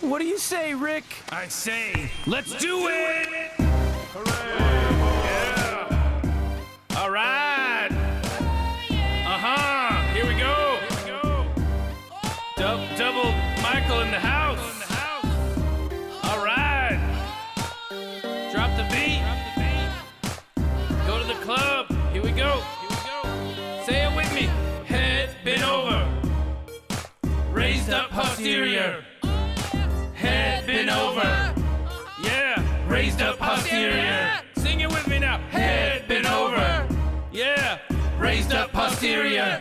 What do you say, Rick? I say, let's do it! Hooray! Yeah! All right! Here we go! Double Michael in the house! All right! Drop the beat! Go to the club! Here we go! Say it with me! Head bent over, raised up posterior. Head bent over, yeah, raised up posterior. Sing it with me now. Head bent over, yeah, raised up posterior.